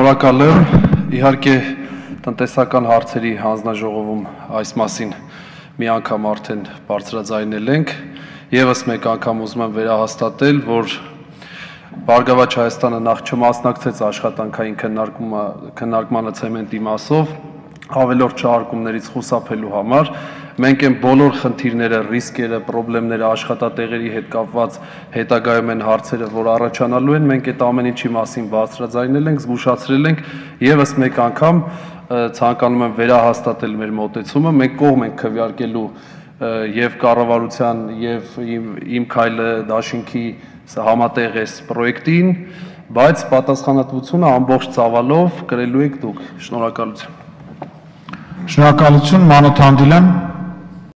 Շնորհակալ եմ, իհարկե տնտեսական հարցերի հանձնաժողովում այս մասին մի անգամ արդեն բարձրաձայնել ենք, ևս մեկ անգամ ուզում եմ վերահաստատել, որ Բարգավաճ Հայաստանը նախ չմասնակցեց աշխատանքային քննարկմանը ցեմենտի մասով, ավելորդ շահարկումներից խուսափելու համար, մենք են բոլոր խնդիրները, ռիսկերը, պրոբլեմները, աշխատատեղերի հետ կապված հետագայում են հարցերը, որ առաջանալու են, մենք այդ ամեն ինչի մասին բարձրաձայնել ենք, զգուշացրել ենք, ևս մեկ անգամ ցանկանում եմ վերահաստատել մեր մոտեցումը, մենք կողմ ենք քվեարկելու եւ կառավարության եւ իմ քայլը դաշինքի համատեղ այս պրոյեկտին, բայց պատասխանատվությունը ամբողջ ծավալով կրելու եք դուք։ Շնորհակալություն։ Շնորհակալություն, Մանուկ Հանդիլյան։